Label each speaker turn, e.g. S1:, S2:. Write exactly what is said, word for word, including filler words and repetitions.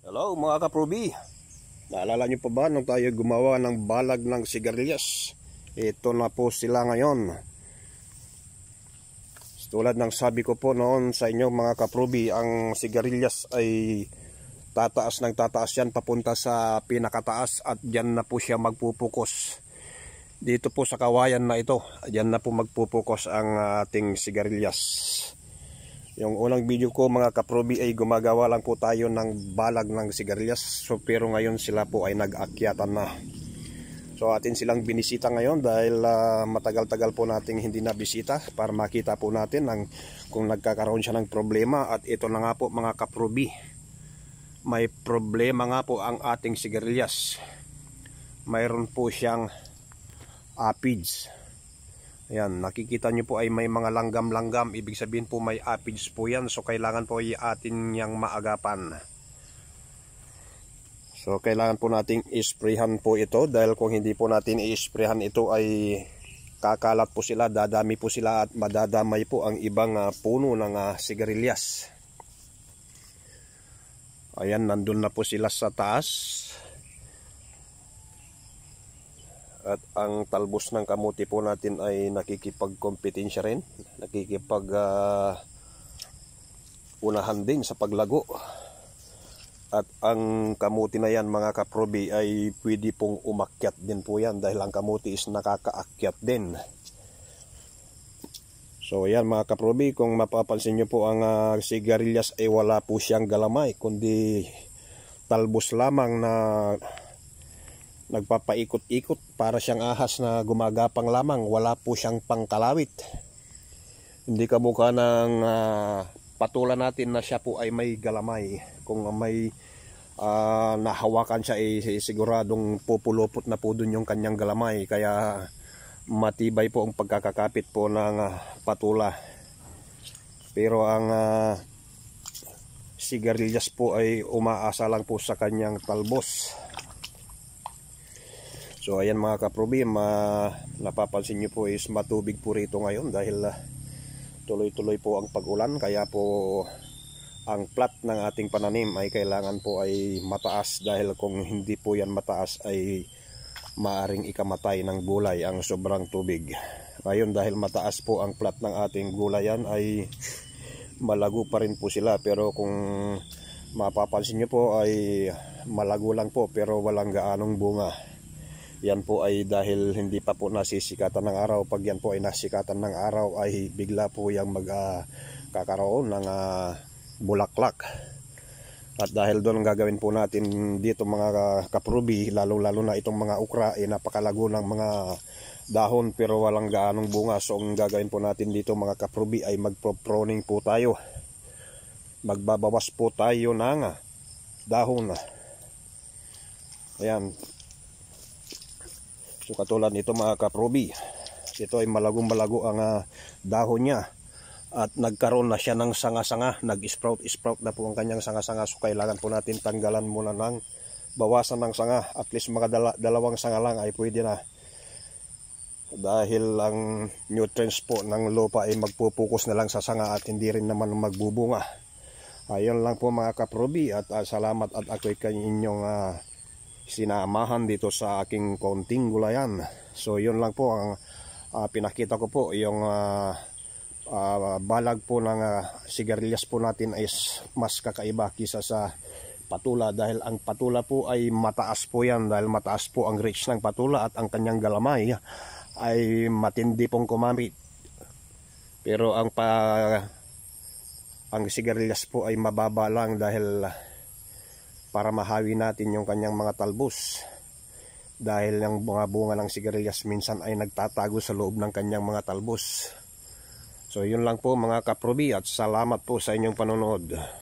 S1: Hello mga kaprobi, naalala nyo pa ba nung tayo gumawa ng balag ng sigarilyas? Ito na po sila ngayon. Tulad ng sabi ko po noon sa inyo mga kaprobi, ang sigarilyas ay tataas ng tataas yan papunta sa pinakataas at dyan na po siya magpupukos. Dito po sa kawayan na ito, dyan na po magpupukos ang ating sigarilyas. Yung unang video ko mga kaprobi ay gumagawa lang po tayo ng balag ng sigarilyas. So pero ngayon sila po ay nag-akyatan na. So atin silang binisita ngayon dahil uh, matagal-tagal po nating hindi na bisita para makita po natin ang, kung nagkakaroon siya ng problema. At ito na nga po mga kaprobi, may problema nga po ang ating sigarilyas. Mayroon po siyang aphids. Ayan, nakikita nyo po ay may mga langgam-langgam. Ibig sabihin po may aphids po yan. So kailangan po ay atin niyang maagapan. So kailangan po nating isprayhan po ito. Dahil kung hindi po natin i-sprayhan ito ay kakalat po sila, dadami po sila at madadamay po ang ibang uh, puno ng uh, sigarilyas. Ayan, nandun na po sila sa taas. At ang talbos ng kamuti po natin ay nakikipagkompetensya rin. Nakikipag uh, unahan din sa paglago. At ang kamuti na yan mga kaprobi ay pwede pong umakyat din po yan. Dahil ang kamuti is nakakaakyat din. So yan mga kaprobi, kung mapapansin nyo po ang uh, sigarilyas ay wala po siyang galamay. Kundi talbos lamang na nagpapaikot-ikot para siyang ahas na gumagapang lamang. Wala po siyang pangkalawit. Hindi kamukha ng uh, patula natin na siya po ay may galamay. Kung may uh, nahawakan siya ay siguradong pupulupot na po dun yung kanyang galamay. Kaya matibay po ang pagkakakapit po ng uh, patula. Pero ang uh, sigarilyas po ay umaasa lang po sa kanyang talbos. So ayan mga kaprobi, ma, napapansin nyo po is matubig po rito ngayon dahil tuloy-tuloy uh, po ang pag-ulan. Kaya po ang plat ng ating pananim ay kailangan po ay mataas dahil kung hindi po yan mataas ay maaring ikamatay ng gulay ang sobrang tubig. Ngayon dahil mataas po ang plat ng ating gulayan ay malago pa rin po sila. Pero kung mapapansin nyo po ay malago lang po pero walang gaanong bunga. Yan po ay dahil hindi pa po nasisikatan ng araw. Pag yan po ay nasikatan ng araw ay bigla po yung magkakaroon uh, ng uh, bulaklak. At dahil doon gagawin po natin dito mga kaprobi, lalo-lalo na itong mga ukra ay napakalago ng mga dahon pero walang gaanong bunga. So ang gagawin po natin dito mga kaprobi ay magpo-pruning po tayo. Magbabawas po tayo ng dahon. Ayan. So katulad nito mga kaprobi, ito ay malagong malago ang uh, dahon niya. At nagkaroon na siya ng sanga-sanga, nag-sprout-sprout na po ang kanyang sanga-sanga. So kailangan po natin tanggalan muna ng bawasan ng sanga. At least mga dala, dalawang sanga lang ay pwede na. Dahil ang nutrients po ng lupa ay magpupukus na lang sa sanga at hindi rin naman magbubunga. Ayun lang po mga kaprobi at uh, salamat at ako'y kanyang uh, sinamahan dito sa aking konting gulayan. So yun lang po ang uh, pinakita ko po, yung uh, uh, balag po ng uh, sigarilyas po natin ay mas kakaiba kisa sa patula. Dahil ang patula po ay mataas po yan, dahil mataas po ang reach ng patula at ang kanyang galamay ay matindi pong kumamit. Pero ang pa ang sigarilyas po ay mababa lang dahil para mahawi natin yung kanyang mga talbos. Dahil yung mga bunga ng sigarilyas minsan ay nagtatago sa loob ng kanyang mga talbos. So yun lang po mga kaprobi at salamat po sa inyong panonood.